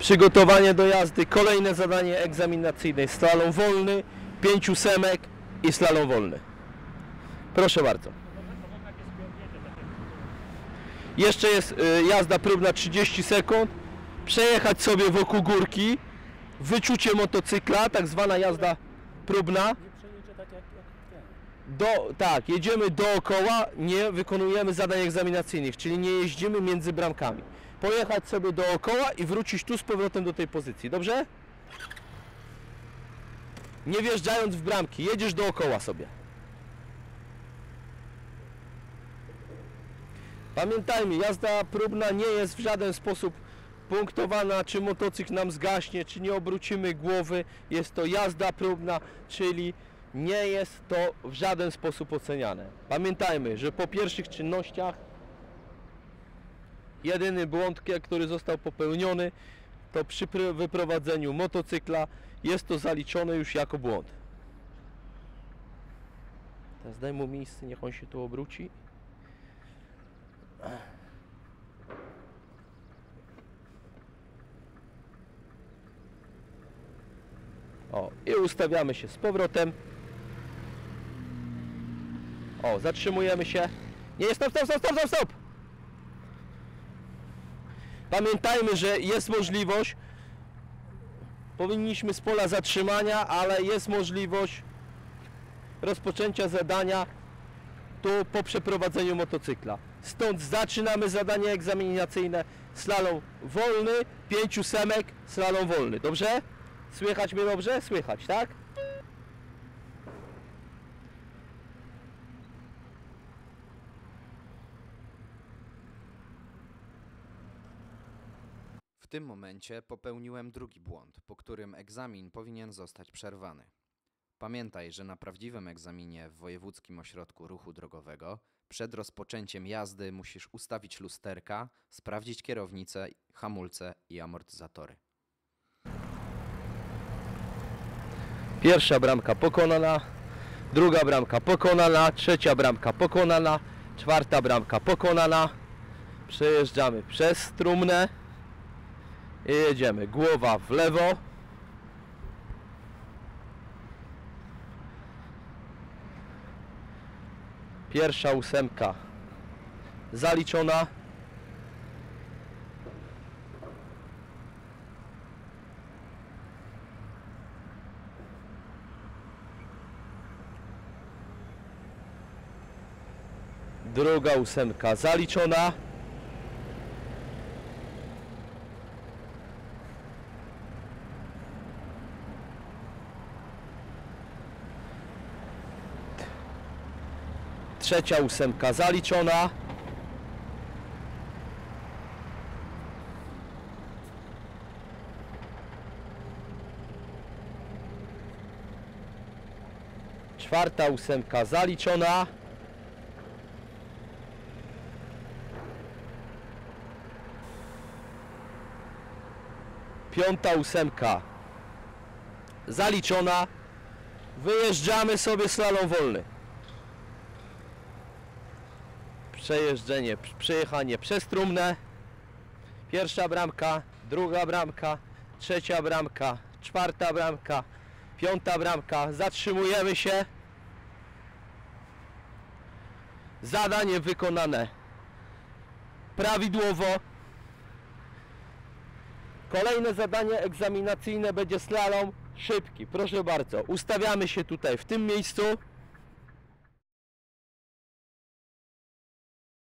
Przygotowanie do jazdy, kolejne zadanie egzaminacyjne, slalom wolny, 5 ósemek i slalom wolny. Proszę bardzo. Jeszcze jest jazda próbna 30 sekund, przejechać sobie wokół górki, wyczucie motocykla, tak zwana jazda próbna. Tak, jedziemy dookoła, nie wykonujemy zadań egzaminacyjnych, czyli nie jeździmy między bramkami. Pojechać sobie dookoła i wrócić tu z powrotem do tej pozycji, dobrze? Nie wjeżdżając w bramki, jedziesz dookoła sobie. Pamiętajmy, jazda próbna nie jest w żaden sposób punktowana, czy motocykl nam zgaśnie, czy nie obrócimy głowy. Jest to jazda próbna, czyli nie jest to w żaden sposób oceniane. Pamiętajmy, że po pierwszych czynnościach jedyny błąd, który został popełniony, to przy wyprowadzeniu motocykla jest to zaliczone już jako błąd. Teraz daj mu miejsce, niech on się tu obróci. O, i ustawiamy się z powrotem. O, zatrzymujemy się. Nie, stop, stop, stop, stop, stop! Pamiętajmy, że jest możliwość, powinniśmy z pola zatrzymania, ale jest możliwość rozpoczęcia zadania tu po przeprowadzeniu motocykla. Stąd zaczynamy zadanie egzaminacyjne, slalom wolny, 5 ósemek, slalom wolny. Dobrze? Słychać mnie dobrze? Słychać, tak? W tym momencie popełniłem drugi błąd, po którym egzamin powinien zostać przerwany. Pamiętaj, że na prawdziwym egzaminie w Wojewódzkim Ośrodku Ruchu Drogowego przed rozpoczęciem jazdy musisz ustawić lusterka, sprawdzić kierownicę, hamulce i amortyzatory. Pierwsza bramka pokonana, druga bramka pokonana, trzecia bramka pokonana, czwarta bramka pokonana. Przejeżdżamy przez trumnę i jedziemy. Głowa w lewo. Pierwsza ósemka zaliczona. Druga ósemka zaliczona. Trzecia ósemka zaliczona. Czwarta ósemka zaliczona. Piąta ósemka zaliczona. Wyjeżdżamy sobie slalom wolny. Przejechanie przez trumnę. Pierwsza bramka, druga bramka, trzecia bramka, czwarta bramka, piąta bramka. Zatrzymujemy się. Zadanie wykonane prawidłowo. Kolejne zadanie egzaminacyjne będzie slalom szybki. Proszę bardzo, ustawiamy się tutaj w tym miejscu.